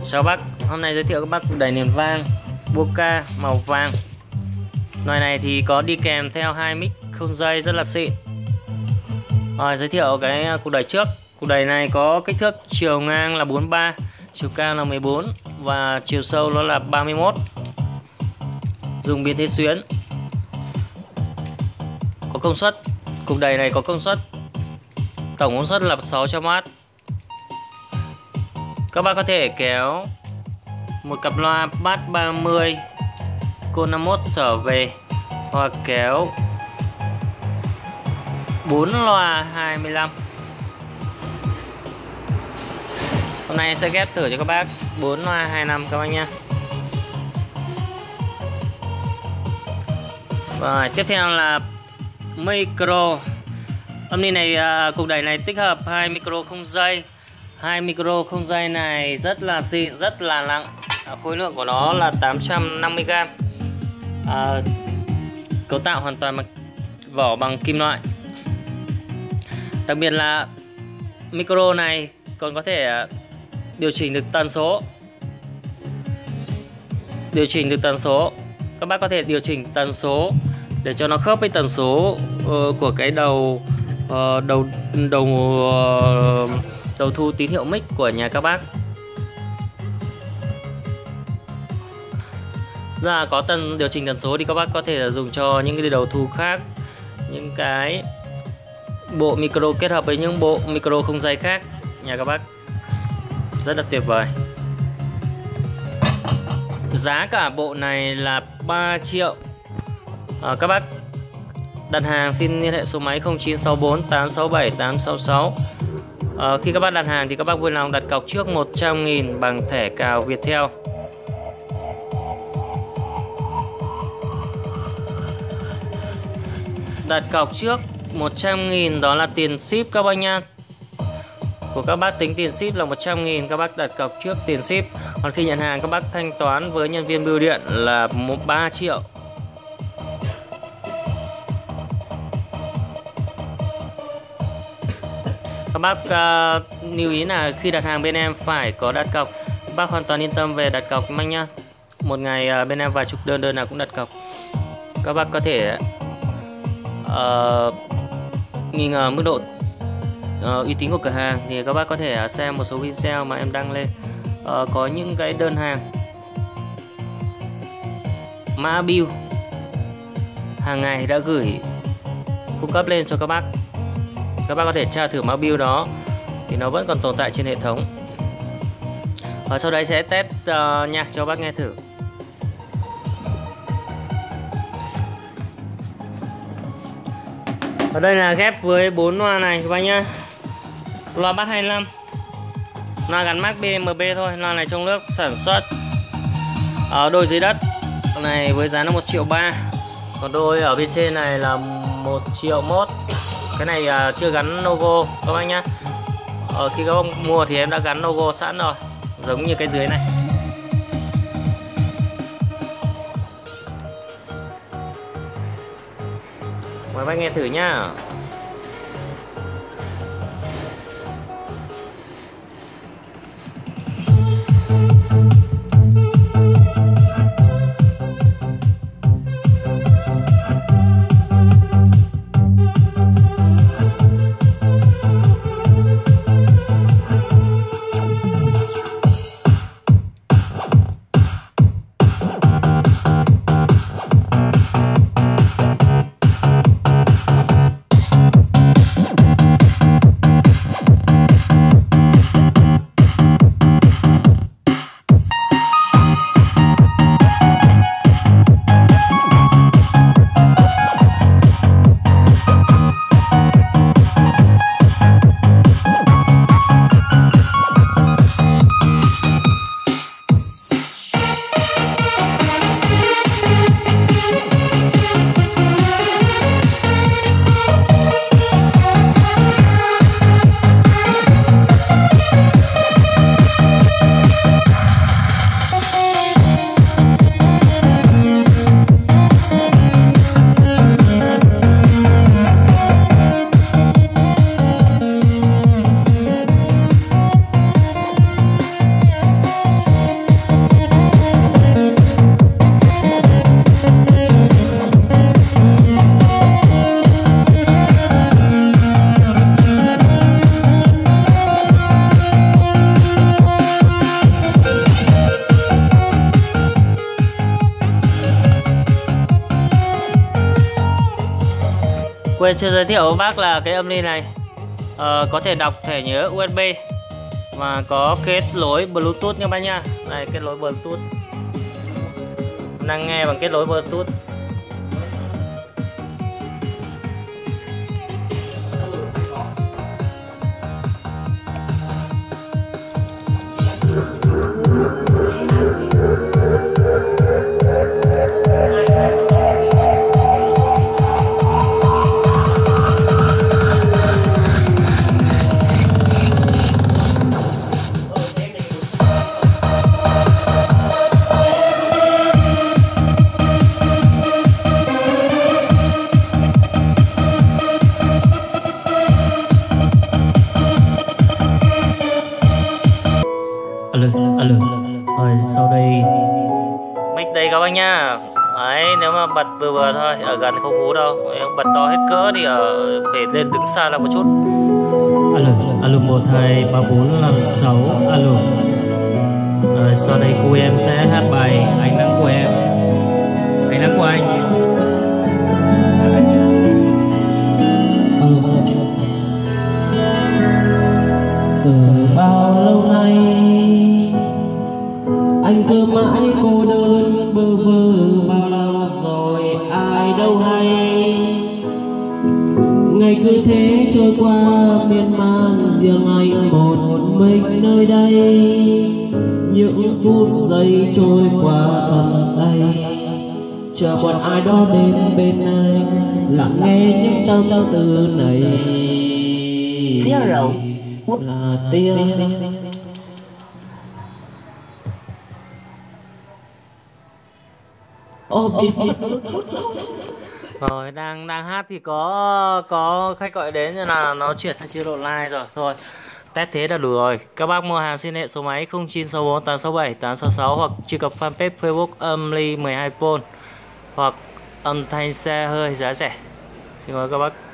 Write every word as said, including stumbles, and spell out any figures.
Chào bác, hôm nay giới thiệu các bác cục đẩy nền vang Boca màu vàng. Loại này thì có đi kèm theo hai mic không dây rất là xịn. Rồi, giới thiệu cái cục đẩy trước. Cục đẩy này có kích thước chiều ngang là bốn mươi ba, chiều cao là mười bốn và chiều sâu nó là ba mươi mốt. Dùng biến thế xuyến. Có công suất, cục đẩy này có công suất tổng công suất là sáu trăm oát. Các bác có thể kéo một cặp loa bass ba mươi cô năm mốt trở về, hoặc kéo bốn loa hai mươi lăm. Hôm nay em sẽ ghép thử cho các bác bốn loa hai mươi lăm các bác nhé. Rồi, tiếp theo là micro. Âm ly này, cục đẩy này tích hợp hai micro không dây. Hai micro không dây này rất là xịn, rất là nặng. Khối lượng của nó là tám trăm năm mươi gam. À, cấu tạo hoàn toàn bằng vỏ bằng kim loại. Đặc biệt là micro này còn có thể điều chỉnh được tần số. Điều chỉnh được tần số. Các bác có thể điều chỉnh tần số để cho nó khớp với tần số uh, của cái đầu uh, đầu đầu uh, đầu thu tín hiệu mic của nhà các bác. Ra có tần điều chỉnh tần số thì các bác có thể dùng cho những cái đầu thu khác, những cái bộ micro kết hợp với những bộ micro không dây khác nhà các bác. Rất là tuyệt vời. Giá cả bộ này là ba triệu. À, các bác đặt hàng xin liên hệ số máy không chín sáu bốn tám sáu bảy tám sáu sáu. À, khi các bác đặt hàng thì các bác vui lòng đặt cọc trước một trăm nghìn bằng thẻ cào Viettel. Đặt cọc trước một trăm nghìn đó là tiền ship các bác nha. Của các bác tính tiền ship là một trăm nghìn, các bác đặt cọc trước tiền ship. Còn khi nhận hàng các bác thanh toán với nhân viên bưu điện là ba triệu. Các bác uh, lưu ý là khi đặt hàng bên em phải có đặt cọc. Các bác hoàn toàn yên tâm về đặt cọc manh nhá. Một ngày uh, bên em vài chục đơn, đơn nào cũng đặt cọc. Các bác có thể uh, nghi ngờ mức độ uh, uy tín của cửa hàng thì các bác có thể xem một số video mà em đăng lên. Uh, có những cái đơn hàng mã bill hàng ngày đã gửi cung cấp lên cho các bác. Các bác có thể tra thử mã bill đó thì nó vẫn còn tồn tại trên hệ thống. Và sau đấy sẽ test uh, nhạc cho bác nghe thử. Ở đây là ghép với bốn loa này các bác nhá. Loa bass hai mươi lăm, loa gắn mác bê em bê thôi. Loa này trong nước sản xuất ở đôi dưới đất này với giá là một triệu ba. Còn đôi ở bên trên này là một triệu mốt. Cái này uh, chưa gắn logo các bác nhá. Ờ, khi các bác mua thì em đã gắn logo sẵn rồi, giống như cái dưới này. Mời bác nghe thử nhá. quên chưa giới thiệu với bác là cái âm ly này uh, có thể đọc thẻ nhớ u ét bê và có kết nối Bluetooth nha bác nha. Đây, kết nối Bluetooth, năng nghe bằng kết nối Bluetooth. Alo, alo. Rồi sau đây mic đây các bác nha. Đấy, nếu mà bật vừa vừa thôi, ở gần không hú đâu. Nếu bật to hết cỡ thì ở phải lên đứng xa là một chút. Alo, alo một hai ba bốn năm sáu. Alo. Rồi sau đây cô em sẽ hát bài Ánh Nắng Của Em. Ánh Nắng Của Anh. Alo. Từ bao lâu nay anh cứ mãi cô đơn bơ vơ, bao năm rồi ai đâu hay. Ngày cứ thế trôi qua miên man, riêng anh một mình nơi đây. Những phút giây trôi qua tầm tay, chờ một ai đó đến bên anh, lắng nghe những tâm tư này. Zero là tiếng ô bị Rồi đang đang hát thì có có khách gọi đến nên là nó chuyển sang chế độ live rồi. Thôi test thế là đủ rồi. Các bác mua hàng xin hệ số máy không chín sáu bốn tám sáu bảy tám sáu sáu hoặc truy cập fanpage Facebook âm ly mười hai pôn hoặc âm thanh xe hơi giá rẻ. Xin mời các bác.